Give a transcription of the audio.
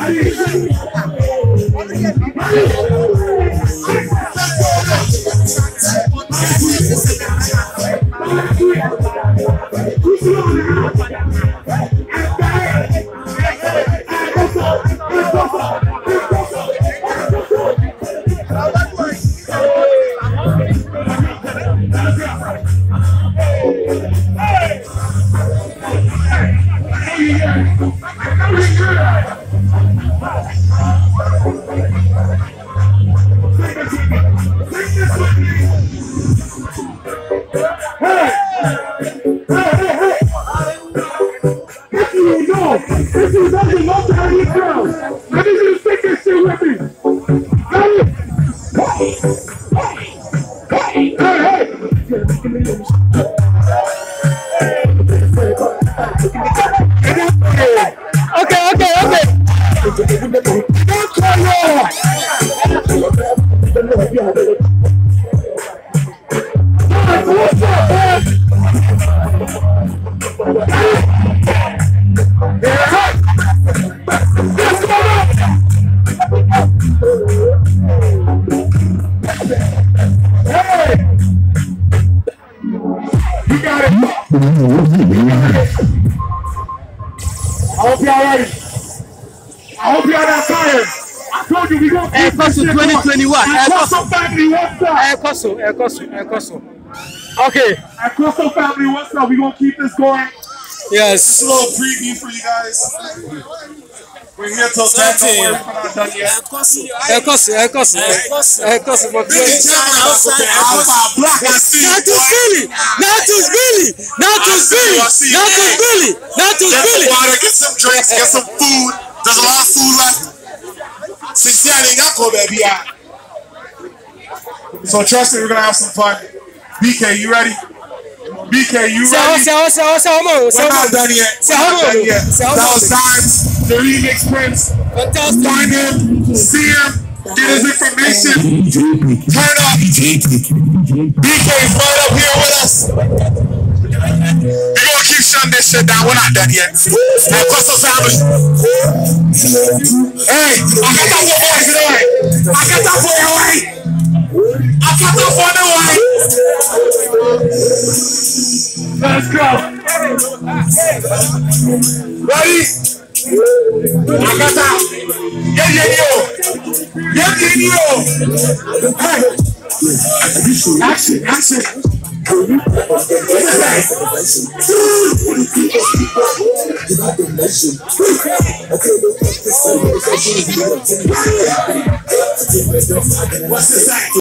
Okay. Crystal family, what's up? We're gonna keep this going. Yes. Just a little preview for you guys. We're here till 10. Don't worry, we're not done yet. Water, get some drinks, get some food. There's a lot of food left. 60 ain't got cold, baby. So trust me, we're gonna have some fun. BK, you ready? BK, you ready? We're not done yet. That was Dimes, the remix Prince. Find him, see him, get his information. Turn up. BK's right up here with us. We're gonna keep shutting this shit down. We're not done yet. Hey, Crystal family. Hey, I got that for you away. I got that for you away. Let's go. Ready? I got that. Hey. Action. What's this?